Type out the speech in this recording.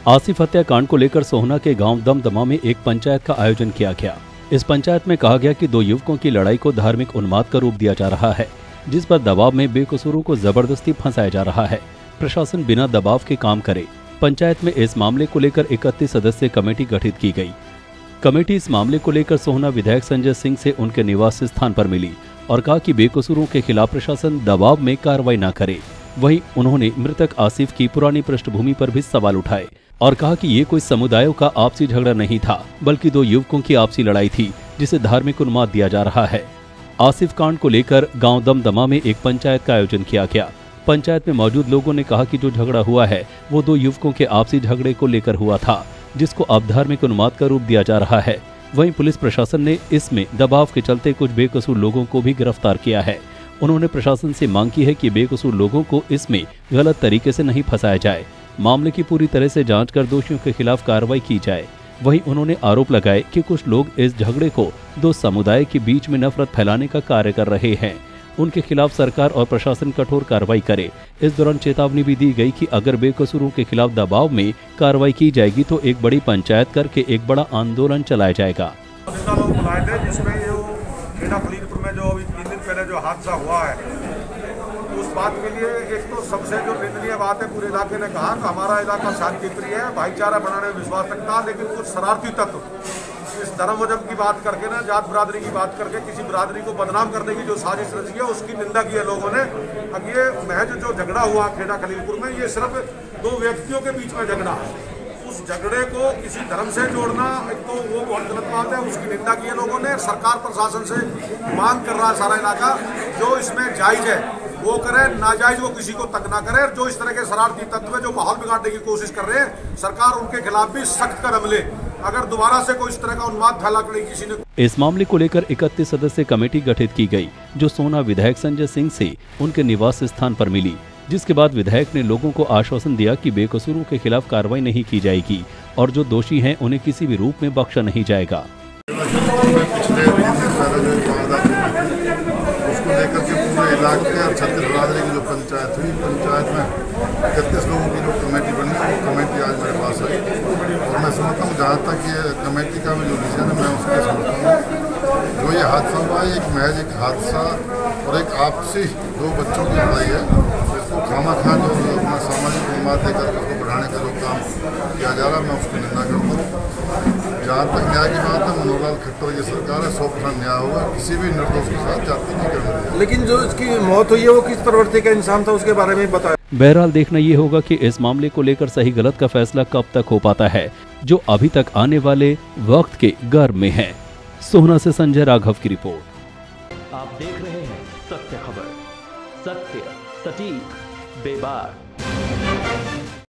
आसिफ हत्याकांड को लेकर सोहना के गांव दमदमा में एक पंचायत का आयोजन किया गया। इस पंचायत में कहा गया कि दो युवकों की लड़ाई को धार्मिक उन्माद का रूप दिया जा रहा है, जिस पर दबाव में बेकसूरों को जबरदस्ती फंसाया जा रहा है। प्रशासन बिना दबाव के काम करे। पंचायत में इस मामले को लेकर 31 सदस्यीय कमेटी गठित की गई। कमेटी इस मामले को लेकर सोहना विधायक संजय सिंह से उनके निवास स्थान पर मिली और कहा कि बेकसूरों के खिलाफ प्रशासन दबाव में कार्रवाई न करे। वहीं उन्होंने मृतक आसिफ की पुरानी पृष्ठभूमि पर भी सवाल उठाए और कहा कि ये कोई समुदायों का आपसी झगड़ा नहीं था, बल्कि दो युवकों की आपसी लड़ाई थी, जिसे धार्मिक उन्माद दिया जा रहा है। आसिफ कांड को लेकर गांव दमदमा में एक पंचायत का आयोजन किया गया। पंचायत में मौजूद लोगों ने कहा कि जो झगड़ा हुआ है वो दो युवकों के आपसी झगड़े को लेकर हुआ था, जिसको अब धार्मिक उन्माद का रूप दिया जा रहा है। वहीं पुलिस प्रशासन ने इसमें दबाव के चलते कुछ बेकसूर लोगों को भी गिरफ्तार किया है। उन्होंने प्रशासन से मांग की है कि बेकसूर लोगों को इसमें गलत तरीके से नहीं फंसाया जाए, मामले की पूरी तरह से जांच कर दोषियों के खिलाफ कार्रवाई की जाए। वहीं उन्होंने आरोप लगाए कि कुछ लोग इस झगड़े को दो समुदाय के बीच में नफरत फैलाने का कार्य कर रहे हैं। उनके खिलाफ सरकार और प्रशासन कठोर कार्रवाई करे। इस दौरान चेतावनी भी दी गई कि अगर बेकसूरों के खिलाफ दबाव में कार्रवाई की जाएगी तो एक बड़ी पंचायत करके एक बड़ा आंदोलन चलाया जाएगा। में जो अभी 3 दिन पहले जो हादसा हुआ है, उस बात के लिए एक तो सबसे जो निंदनीय बात है, पूरे इलाके ने कहा कि हमारा इलाका शांति प्रिय है, भाईचारा बनाने में विश्वास रखता है, लेकिन कुछ शरारती तत्व इस धर्म वजम की बात करके ना, जात बिरादरी की बात करके किसी बिरादरी को बदनाम करने की जो साजिश रची है, उसकी निंदा की है लोगों ने। अब ये महज जो झगड़ा हुआ खेड़ा खलीलपुर में, ये सिर्फ दो व्यक्तियों के बीच में झगड़ा है। उस झगड़े को किसी धर्म से जोड़ना एक तो वो बहुत गलत बात है, उसकी निंदा की है लोगों ने। सरकार प्रशासन से मांग कर रहा है सारा इलाका, जो इसमें जायज है वो करे, नाजायज वो किसी को तक ना करे। जो इस तरह के शरारती तत्व जो माहौल बिगाड़ने की कोशिश कर रहे हैं, सरकार उनके खिलाफ भी सख्त कदम ले। अगर दोबारा से कोई इस तरह का उन्माद फैला कर किसी ने। इस मामले को लेकर 31 सदस्यीय कमेटी गठित की गई, जो सोहना विधायक संजय सिंह से उनके निवास स्थान पर मिली, जिसके बाद विधायक ने लोगों को आश्वासन दिया कि बेकसूरों के खिलाफ कार्रवाई नहीं की जाएगी और जो दोषी हैं उन्हें किसी भी रूप में बख्शा नहीं जाएगा। पिछले 3 दिन पहले जो वारदात हुई थी, उसको लेकर के पूरे इलाके और छत्तीस बिरादरी की जो पंचायत हुई, पंचायत में 31 लोगों की जो कमेटी बनी, वो कमेटी आज मेरे पास आई और मैं समझता हूँ जहाँ तक ये कमेटी का जो विजन है, मैं उसके समझता हूँ जो ये हादसा हुआ है, एक महज एक हादसा और एक आपसी दो बच्चों की लड़ाई है। इसको खामा-खा जो अपना सामाजिक उन्माद देकर उसको बढ़ाने का जो काम किया जा रहा है, मैं उसकी निंदा करूँगा। जहाँ तक न्याय की बात है, मनोहर लाल खट्टर की सरकार है, 100% न्याय होगा, किसी भी निर्दोष के साथ जाति नहीं करनी। लेकिन जो इसकी मौत हुई है वो किस प्रवृत्ति का इंसान था, उसके बारे में बताया। बहरहाल देखना ये होगा कि इस मामले को लेकर सही गलत का फैसला कब तक हो पाता है, जो अभी तक आने वाले वक्त के गर्भ में है। सोहना से संजय राघव की रिपोर्ट। आप देख रहे हैं सत्य खबर, सत्य सटीक बेबाक।